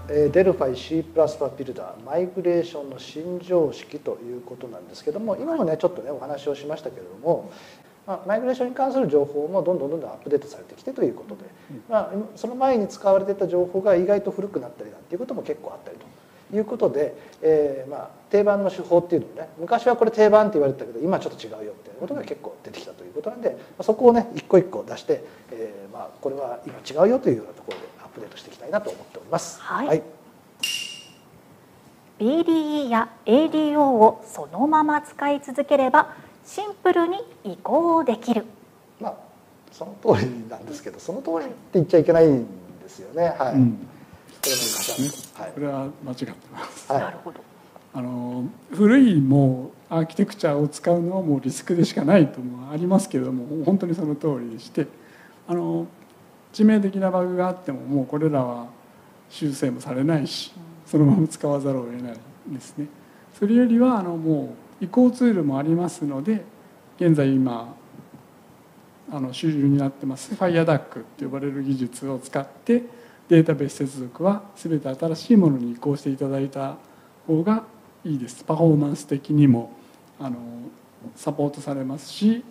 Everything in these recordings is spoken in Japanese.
デルファイ C++ ビルダーマイグレーションの新常識ということなんですけども、今もねちょっとねお話をしましたけれども、マイグレーションに関する情報もどんどんアップデートされてきてということで、その前に使われていた情報が意外と古くなったりなんていうことも結構あったりということで、定番の手法っていうのをね、昔はこれ定番って言われてたけど今ちょっと違うよみたいなことが結構出てきたということなんで、そこをね一個一個出して、これは今違うよというようなところでアップデートしていきたいなと思っております。 はい。BDE や ADO をそのまま使い続ければシンプルに移行できる。 その通りなんですけど、その通りって言っちゃいけないんですよね。はい。 これは間違ってます。 なるほど。 古いもうアーキテクチャを使うのはもうリスクでしかないともありますけれども、本当にその通りでして、致命的なバグがあってももうこれらは修正もされないし、そのまま使わざるを得ないですね。それよりはもう移行ツールもありますので、現在今主流になってます FireDuck と呼ばれる技術を使ってデータベース接続は全て新しいものに移行していただいた方がいいです。パフォーマンス的にもサポートされますし、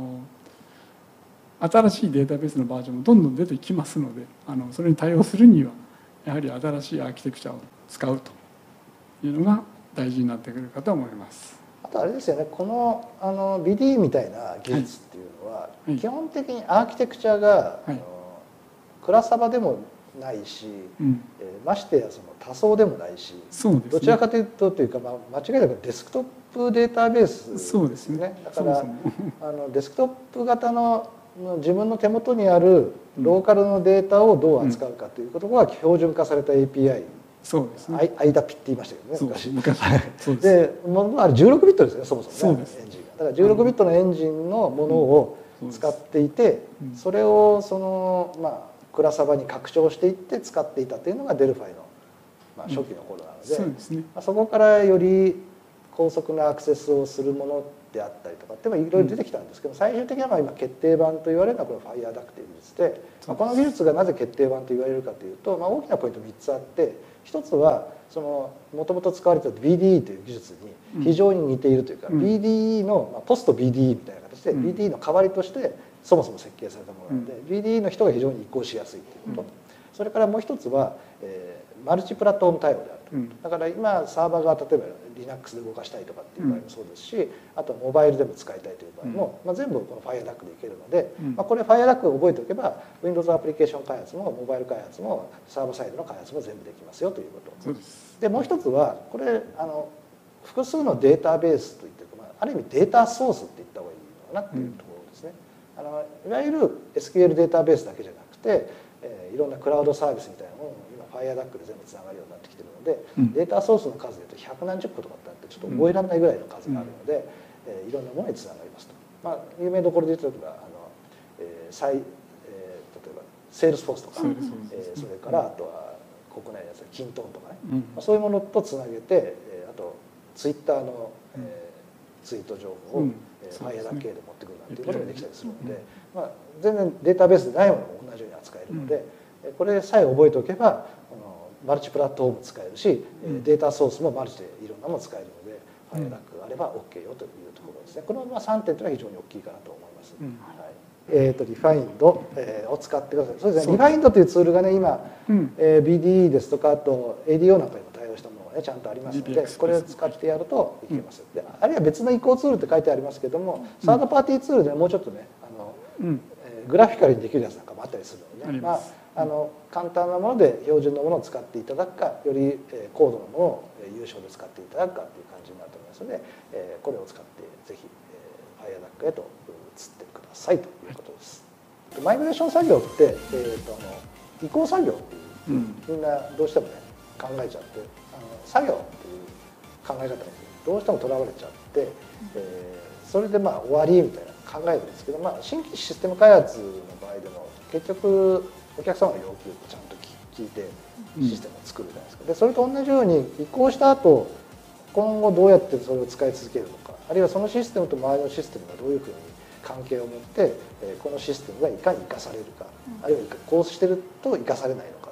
新しいデータベースのバージョンもどんどん出てきますので、それに対応するにはやはり新しいアーキテクチャを使うというのが大事になってくるかと思います。 あとあれですよね、このBD みたいな技術っていうのは、基本的にアーキテクチャが、クラサバでもないし、ましてやその多層でもないし、どちらかというと間違いなくデスクトップデータベースですよね。だからデスクトップ型の自分の手元にあるローカルのデータをどう扱うかということが標準化された API、 そうですね。 IDAP って言いましたけどね、 昔。 で、あれ16ビットですね、そもそもね、エンジンが。だから16ビットのエンジンのものを使っていて、それをクラサバに拡張していって使っていたというのがデルファイの初期の頃なので、そこからより高速なアクセスをするものであったりとかっていろいろ出てきたんですけど、最終的には今決定版と言われるのはこの FireDuck という技術で、この技術がなぜ決定版と言われるかというと、大きなポイント3つあって、一つはもともと使われていた BDE という技術に非常に似ているというか、BDE のポスト BDE みたいな形で BDE の代わりとしてそもそも設計されたものなので、BDE の人が非常に移行しやすいということ、それからもう一つは、マルチプラットフォーム対応であると。だから今サーバーが例えば Linux で動かしたいとかっていう場合もそうですし、あとモバイルでも使いたいという場合も、全部この FireDuck でいけるので、これ FireDuck を覚えておけば Windows アプリケーション開発もモバイル開発もサーバーサイドの開発も全部できますよということで、もう一つはこれ複数のデータベースといってある意味データソースって言った方がいいのかなっていうところですね。いわゆる SQL データベースだけじゃなくて、いろんなクラウドサービスみたいなものも今 FireDuck で全部つながるようになってきてるので、データソースの数でいうと百何十個とかってあってちょっと覚えられないぐらいの数があるので、いろんなものにつながりますと。有名どころで言うと例えばセールスフォースとか、それからあとは国内のやつキントンとかね、そういうものとつなげて、あとツイッターのツイート情報を FireDuck 系で持ってくるなんていうことができたりするので、全然データベースでないものも同じように扱えるので、これさえ覚えておけばマルチプラットフォーム使えるし、データソースもマルチでいろんなもの使えるので FireDuck があれば OK よというところですね。この3点というのは非常に大きいかなと思います。リファインドを使ってください。そうですね。リファインドというツールがね今、BDE ですとかあと ADO なんかにも対応したものがねちゃんとありますので、これを使ってやるといけます。であるいは別の移行ツールって書いてありますけども、サードパーティーツールでもうちょっとねグラフィカルにできるやつなんかもあったりするので、簡単なもので標準のものを使っていただくか、より高度なものを有償で使っていただくかという感じになると思いますので、これを使ってぜひ FireDuck へと移ってくださいということです。マイグレーション作業って、移行作業っていう、みんなどうしてもね考えちゃって作業っていう考え方にどうしてもとらわれちゃって、それで終わりみたいな考えるんですけど、新規システム開発の場合でも結局お客様の要求をちゃんと聞いてシステムを作るじゃないですか。でそれと同じように移行した後今後どうやってそれを使い続けるのか、あるいはそのシステムと周りのシステムがどういうふうに関係を持ってこのシステムがいかに生かされるか、あるいはこうしてると生かされないのかっ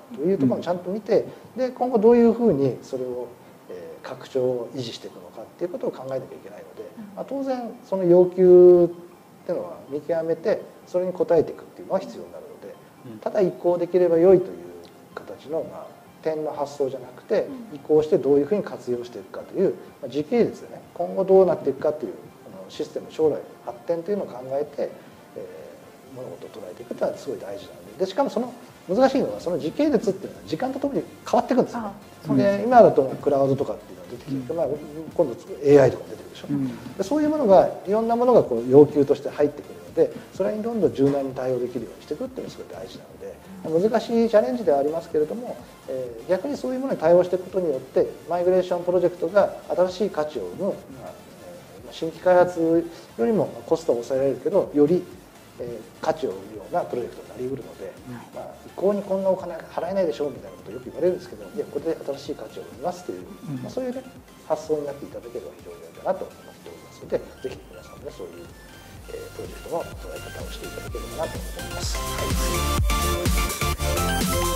というところをちゃんと見て、で今後どういうふうにそれを拡張を維持していくのかっていうことを考えなきゃいけないので、当然その要求っていうのは見極めてそれに応えていくっていうのは必要になるので、ただ移行できれば良いという形の点の発想じゃなくて、移行してどういうふうに活用していくかという時系列でね、今後どうなっていくかというシステム将来発展というのを考えて物事を捉えていくというのはすごい大事なので、しかもその難しいのはその時系列っていうのは時間とともに変わっていくんですよね。で今だとクラウドとかっていうのが出てきて、今度 AI とか出てくるでしょ。でそういうものがいろんなものがこう要求として入ってくるので、それにどんどん柔軟に対応できるようにしていくっていうのがすごい大事なので、難しいチャレンジではありますけれども、逆にそういうものに対応していくことによってマイグレーションプロジェクトが新しい価値を生む、新規開発よりもコストを抑えられるけどより価値を生むようなプロジェクトになりうるので、移行にこんなお金払えないでしょみたいなことをよく言われるんですけど、いやこれで新しい価値を生みますという、そういうね発想になっていただければ非常に良いかなと思っておりますので、ぜひ皆さんねそういうプロジェクトの捉え方をしていただければなと思います。はい。